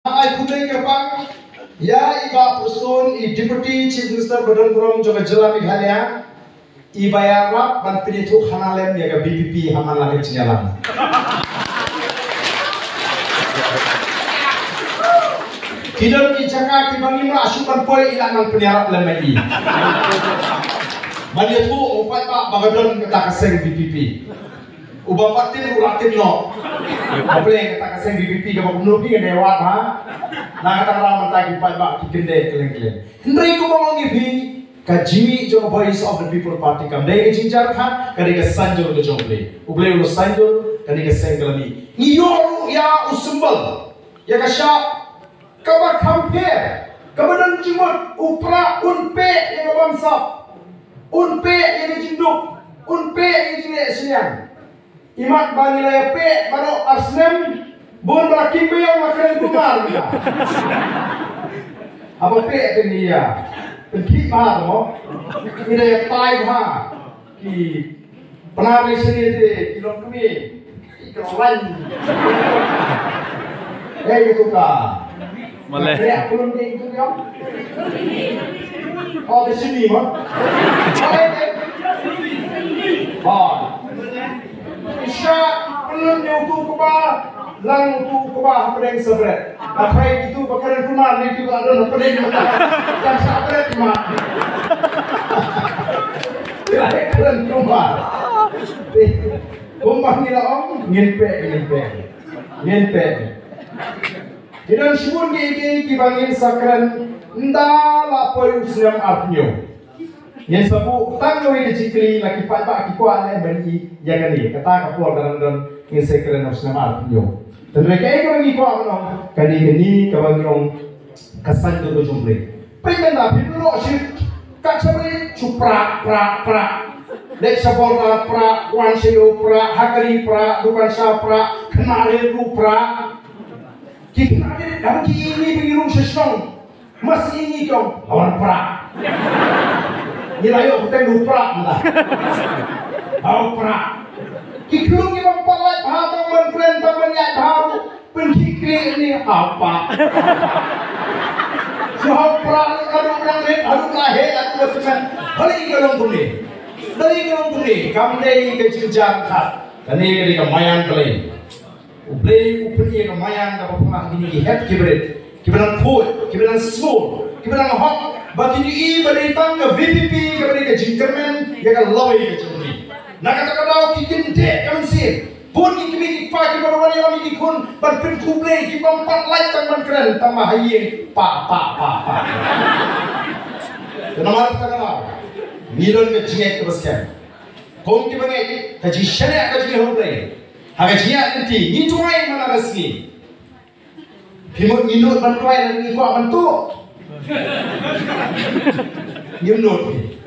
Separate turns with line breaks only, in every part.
Ai kudai ke bang, ya iba prestone i deputy chief minister Badan Kurom juga Jela Meghalaya, iba iarap ban penyetuk khana lem ya ke VPP haman lagi cenyalang. Kidam di Jakarta bang imra asupan poi ilangan penyarap lem lagi. Penyetuk empat pak bagadon kata kaseng VPP. Ubah patin ulatin no. Apa yang kata kaseng VPP ke bang nubi ke dewa ha. Nah kata raman tadi pak pak kikende keleng-keleng. Hendri ko ngomong ibi kaji jo voice of the people party kam dai ke jinjar kha kadi ke sanjol ke joble. Uble ulo sanjol kadi ke sengkelami. Niyoru ya usumbal. Ya kasya kaba compare kabadan jimut upra unpe yang bangsa unpe yang jinduk unpe yang jine siang imat bangilaya pe baru asnem bon berakim yang makan kumar apa pe ini ya penting mah mo ini ya tai mah di penari sini di kilom kami kilom lain gitu kah Malay. Ya, belum itu ya. Oh, di sini mah. Oh. Isya belum nyutu keba, lang nyutu keba apa yang sebret. Apa itu bakaran kumar ni juga ada apa yang yang sebret kumar. Bakaran kumar. Kumar ni lah om, ngenpe. Idan shibun ke bangin sakran ndala poy uslam apnyo yen sabu tango ke jikli laki pat ki ko ale bani yagani kata kapur dalam yen sakran uslam apnyo dan mereka ke bangi ko amno kani ka bangyong kasan do jumble pengen da bibro ship kachabri chupra pra dek sabor pra wan sheo pra hakari pra dukan sha pra khnare ru pra kita ada dalam ini pengirum sesuatu masih ini kau lawan perak. Ini layu kita lupa mana. Lawan perak. Kikulung ni memperlat bahawa mengklen banyak bahawa penkikri ini apa? Soal perak ada orang lahir ada berteman. Dari kelong tuni, kami dari kecinjang kat, kami dari kemayan kelai. Ublei ke mayang dapat pernah gini head kiberan khot kiberan small kiberan hot bagi ni beri tangga VPP ke jingkerman ya kan lawai ke jumri nak kata kikin dek kami sih pun kimi pak kiberan wani kami kikun berpin kublei kibam pat light tangan keren tambah hayi pa kenapa kita kenal milon ke jingek ke besar kong kibangai kaji syariat kaji hublei Hagajiya nanti, ni tuai mana resmi? Himut minut bantuai lagi kuat bantu. Minut.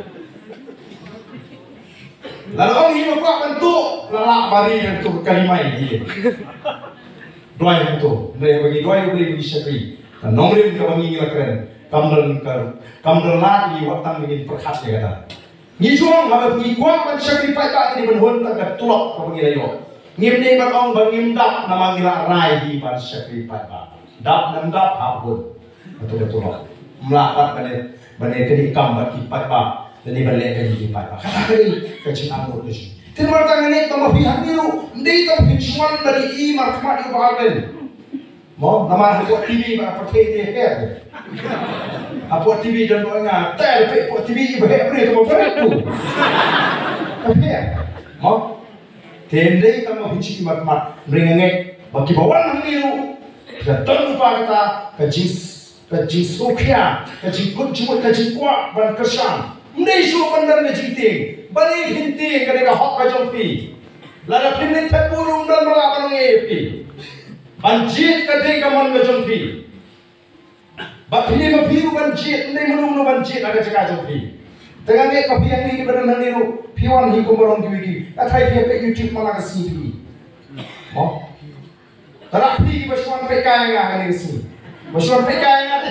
Lalu orang himut kuat bantu, lalak bari yang tu kalimai dia. Tuai bantu, dia bagi tuai boleh bagi syakri. Dan nomor yang kau bagi keren, kamdal lagi waktu begini perkhas dia kata. Ni juang kalau bagi kuat ban syakri pada ini berhun tak tulak kau bagi layu. Ngimni berong bangim dap nama ngila rai di ban syakri pada dap dap habun betul melapat bane kini kam bagi pada dan balik kini pada kata kini kecil anggur ni timur tangan ini tambah pihak biru ndi tambah hincuan dari imar kemari bahagian mau nama buat TV apa TV dia apa TV dan doanya ter buat TV ibu apa itu mau berapa apa mau Tendai kamu hinci mat ringanget bagi bawaan hamilu dan lupa kata kaji sokya kaji kunjung kaji kuat ban kesan nesu bandar nejiti balik hinti kerana hak kajompi lada pinit terburung dan melakukan epi banjir ketika man kajompi bakini mabiru banjir ne menunggu banjir ada cakap jompi dengan ni kopi yang ini benar niru piwan hikum berong diwigi. Atai dia pe YouTube malah kesini. Oh, terapi bersuan PK yang akan kesini. Bersuan PK yang ada.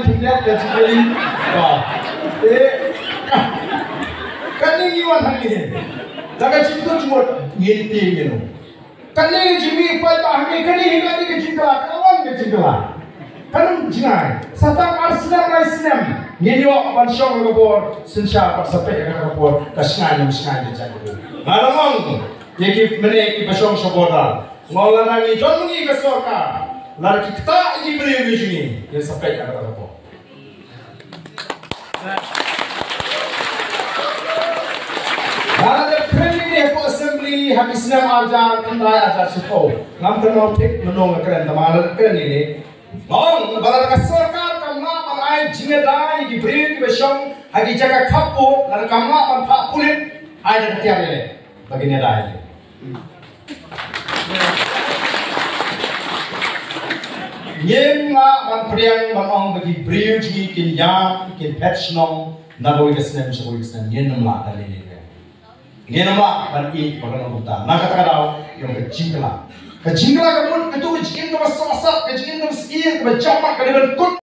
tidak dan sekali. Kan ini wan hari. Jaga cinta cuma nginti gitu. Kan ini jimi pai bahami kan ini kan ini cinta kawan ke cinta. Kan jingai. Satang arslam raislam. Ngini wa pansyong ngabor sensya pasape ngabor kasngan musngan jago. Malamong yeki mene ki pasyong saboda. Maulana ni jongi ke sorka. Lar kita ini beri begini. Yang sampai ngabor. Ada training ni aku assembly habis nam ajar kendai ajar sekolah. Ngam kenal tik menong keren teman keren ini. Mong balad kasarkar kamna malai jingedai di beri di besong hagi jaga kapu lalu kamna panpak kulit ada tiap ini begini dah ini. Nyemma man priang manong bagi beri ji kin yam kin patch nong naboi kesnem seboi kesnem nyenam lah dari ini. Ini nama bagi orang buta. Nak kata kau yang kecingkla. Kecingkla kamu ketu kecingin kamu sasat, kecingin kamu sekian, kamu camak, kamu kut.